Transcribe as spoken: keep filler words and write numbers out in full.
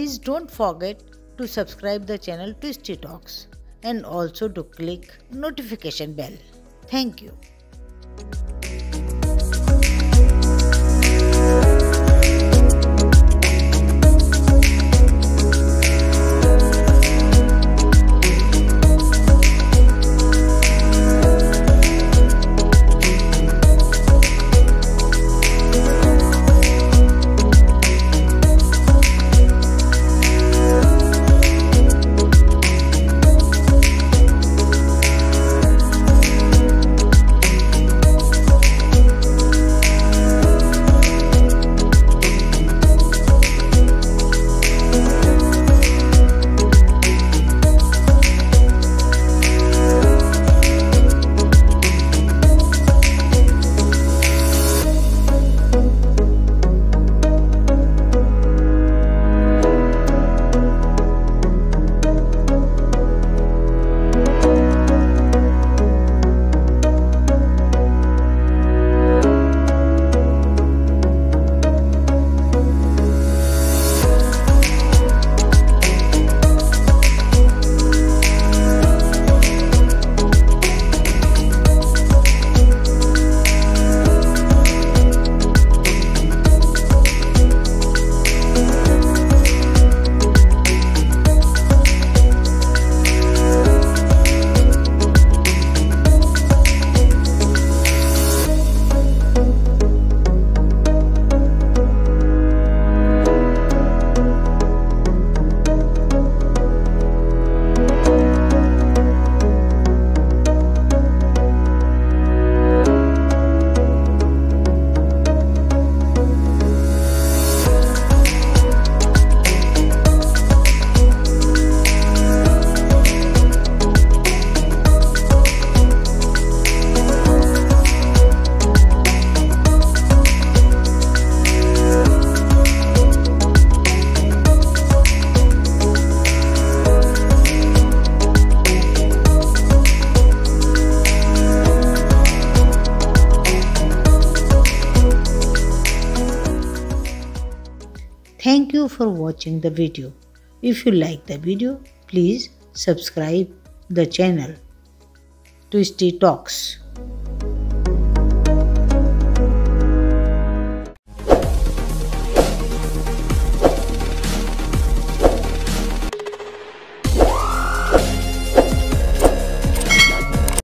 Please don't forget to subscribe the channel Twisty Talks and also to click notification bell. Thank you. Thank you for watching the video. If you like the video, please subscribe the channel Twisty Talks.